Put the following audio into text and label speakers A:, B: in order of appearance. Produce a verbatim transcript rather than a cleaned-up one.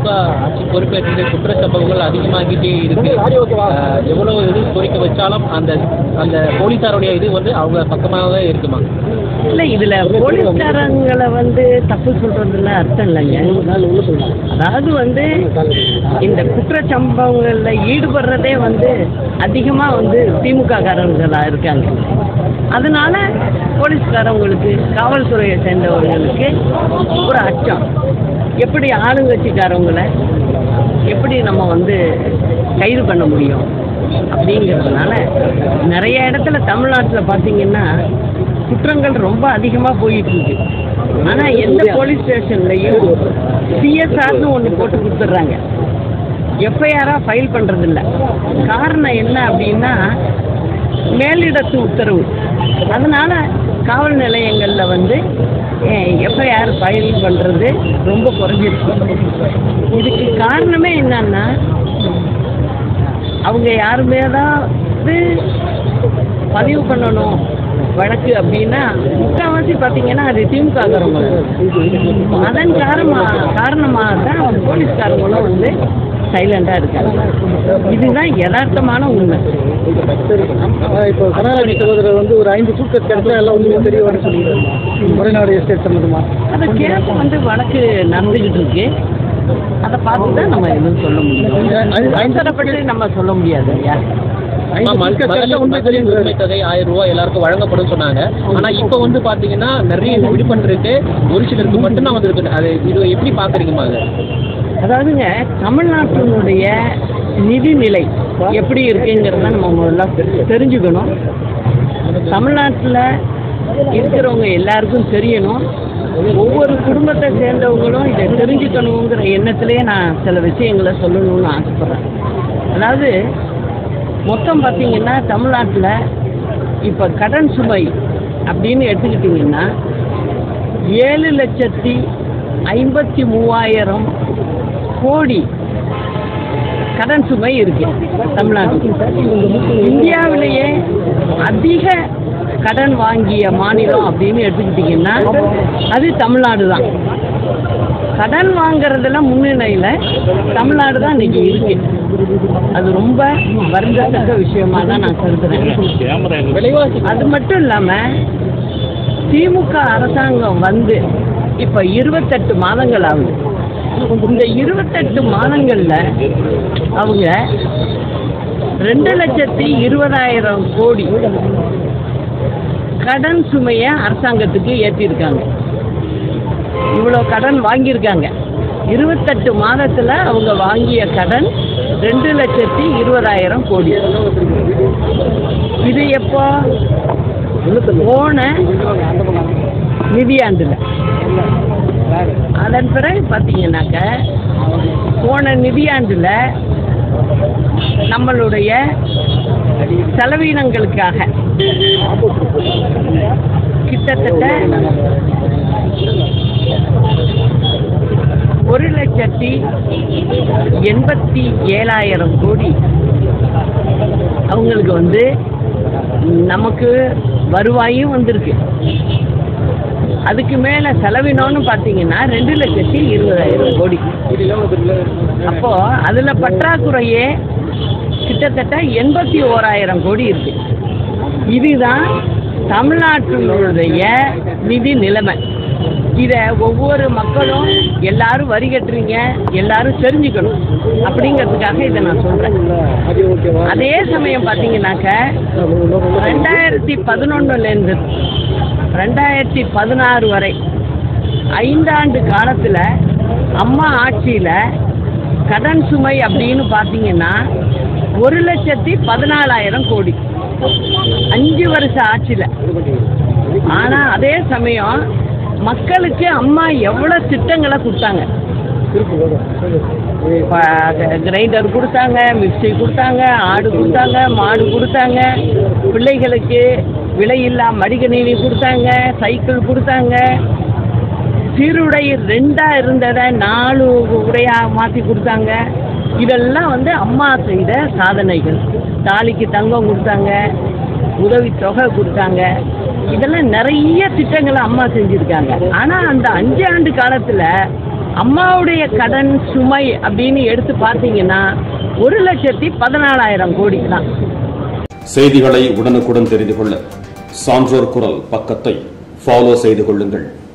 A: திமுக ஆட்சி பொறுப்பேற்று குற்ற சம்பவங்கள் அதிகமாகிட்டே இருக்கு. எவ்வளவு இது கோரிக்கை வச்சாலும் அந்த அந்த போலீஸாருடைய இது வந்து அவங்க பக்கமாக இருக்குமா?
B: இல்லை, இதில் போலீஸ்காரங்களை வந்து தப்பு சொல்கிறதுல அர்த்தம் இல்லைங்க. அதாவது வந்து இந்த குற்ற சம்பவங்களில் ஈடுபடுறதே வந்து அதிகமாக வந்து திமுக காரங்களாக இருக்காங்க. அதனால போலீஸ்காரவங்களுக்கு, காவல்துறையை சேர்ந்தவர்களுக்கு ஒரு அச்சம். எப்படி ஆளுங்கட்சிக்காரவங்களை எப்படி நம்ம வந்து கைது பண்ண முடியும் அப்படிங்கிறதுனால நிறைய இடத்துல தமிழ்நாட்டில் பார்த்தீங்கன்னா குற்றங்கள் ரொம்ப அதிகமாக போயிட்டு இருக்கு. ஆனால் எந்த போலீஸ் ஸ்டேஷன்லையும் சிஎஸ்ஆர்னு ஒன்று போட்டு கொடுத்துட்றாங்க, எஃப்ஐஆராக ஃபைல் பண்ணுறதில்ல. காரணம் என்ன அப்படின்னா மேலிடத்து உத்தரவு. அதனால் காவல் நிலையங்களில் வந்து எஃப்ஐஆர் ஃபைல் பண்ணுறது ரொம்ப குறைஞ்சிருக்கு. இதுக்கு காரணமே என்னன்னா அவங்க யாருமே தான் பதிவு பண்ணணும் வழக்கு அப்படின்னா முக்கால்வாசி பார்த்தீங்கன்னா அது திமுக காரங்க. அதன் காரணமாக காரணமாக தான் போலீஸ்காரங்களும் வந்து சைலண்டாக இருக்காங்க. இதுதான் யதார்த்தமான உண்மை.
C: இப்போ கர்நாடக சகோதரர் வந்து ஒரு ஐந்து சூட்கேஸ் கிடைச்சா எல்லாம் ஒன்றுமே தெரிய வர சொல்லிடுறாங்க முறைநாடு எஸ்டேட் சம்மந்தமா.
B: அந்த கேஸ் வந்து வழக்கு நடந்துக்கிட்டு இருக்கு. அதை பார்த்து தான் நம்ம எதுவும் சொல்ல முடியும். அவசரப்பட்டு நம்ம சொல்ல முடியாது இல்லையா?
A: உண்மை தொகை ஆயிரம் ரூபாய் எல்லாருக்கும் வழங்கப்படும் சொன்னாங்க. ஆனா இப்ப வந்து பாத்தீங்கன்னா நிறைய விடுபட்டு இருக்கு, ஒரு சிலருக்கு மட்டும் தான் வந்து அது இது எப்படி பாக்குறீங்கம்மா? அது
B: அதாவதுங்க தமிழ்நாட்டினுடைய நிதிநிலை எப்படி இருக்குங்கிறத நம்ம முதல்ல தெரிஞ்சுக்கணும். தமிழ்நாட்டில் இருக்கிறவங்க எல்லாருக்கும் தெரியணும். ஒவ்வொரு குடும்பத்தை சேர்ந்தவங்களும் இதை தெரிஞ்சுக்கணுங்கிற எண்ணத்திலே நான் சில விஷயங்களை சொல்லணும்னு ஆசைப்பட்றேன். அதாவது மொத்தம் பார்த்தீங்கன்னா தமிழ்நாட்டில் இப்போ கடன் சுமை அப்படின்னு எடுத்துக்கிட்டிங்கன்னா ஏழு லட்சத்தி ஐம்பத்தி மூவாயிரம் கோடி கடன் சுமை இருக்கு தமிழ்நாட்டுக்கு. இந்தியாவிலேயே அதிக கடன் வாங்கிய மாநிலம் அப்படின்னு எடுத்துக்கிட்டிங்கன்னா அது தமிழ்நாடு தான். கடன் வாங்குறதுல முன்னிலையில் தமிழ்நாடு தான் இன்னைக்கு இருக்கு. அது ரொம்ப வருந்தத்தக்க விஷயமா தான் நான் கருதுறேன். அது மட்டும் இல்லாமல் திமுக அரசாங்கம் வந்து இப்போ இருபத்தெட்டு மாதங்கள் ஆகுது. இந்த இருபத்தெட்டு மாதங்களில் அவங்க ரெண்டு லட்சத்தி இருபதாயிரம் கோடி கடன் சுமையை அரசாங்கத்துக்கு ஏற்றிருக்காங்க. இவ்வளோ கடன் வாங்கியிருக்காங்க. இருபத்தெட்டு மாதத்தில் அவங்க வாங்கிய கடன் ரெண்டு லட்சத்தி இருபதாயிரம் கோடி. இது எப்போ? போன நிதியாண்டில். அதன் பிறகு பார்த்தீங்கன்னாக்க போன நிதியாண்டில் நம்மளுடைய செலவினங்களுக்காக கிட்டத்தட்ட ஒரு லட்சத்தி எண்பத்தி ஏழாயிரம் கோடி அவங்களுக்கு வந்து நமக்கு வருவாயும் வந்திருக்கு. அதுக்கு மேலே செலவினோன்னு பார்த்தீங்கன்னா ரெண்டு லட்சத்தி இருபதாயிரம் கோடி. அப்போ அதில் பற்றாக்குறையே கிட்டத்தட்ட எண்பத்தி ஓராயிரம் கோடி இருக்கு. இதுதான் தமிழ்நாட்டினுடைய நிதி நிலைமை. இதை ஒவ்வொரு மக்களும் எல்லாரும் வரி கட்டுறீங்க, எல்லாரும் தெரிஞ்சுக்கணும் அப்படிங்கிறதுக்காக இதை நான் சொல்கிறேன். அதே சமயம் பார்த்தீங்கன்னாக்க ரெண்டாயிரத்தி பதினொன்னுலேருந்து ரெண்டாயிரத்தி பதினாறு வரை ஐந்தாண்டு காலத்தில் அம்மா ஆட்சியில் கடன் சுமை அப்படின்னு பார்த்தீங்கன்னா ஒரு லட்சத்தி பதினாலாயிரம் கோடி அஞ்சு வருஷ ஆட்சியில். ஆனால் அதே சமயம் மக்களுக்கு அம்மா எவ்வளோ திட்டங்களை கொடுத்தாங்க. கிரைண்டர் கொடுத்தாங்க, மிக்சி கொடுத்தாங்க, ஆடு கொடுத்தாங்க, மாடு கொடுத்தாங்க, பிள்ளைகளுக்கு விலையில்லா மடிக்கணினி கொடுத்தாங்க, சைக்கிள் கொடுத்தாங்க, சீருடை ரெண்டாக இருந்ததை நாலு உடையாக மாற்றி கொடுத்தாங்க. இதெல்லாம் வந்து அம்மா செய்த சாதனைகள். தாலிக்கு தங்கம் கொடுத்தாங்க, உதவித்தொகை கொடுத்தாங்க. இதெல்லாம் நிறைய திட்டங்களை அம்மா செஞ்சுருக்காங்க. ஆனால் அந்த அஞ்சு ஆண்டு காலத்தில் அம்மாவுடைய கடன் சுமை அப்படின்னு எடுத்து பார்த்தீங்கன்னா ஒரு லட்சத்தி பதினாலாயிரம் கோடி தான்.
D: செய்திகளை உடனுக்குடன் தெரிந்து கொள்ள சான்றோர் குரல் பக்கத்தை ஃபாலோ செய்து கொள்ளுங்கள்.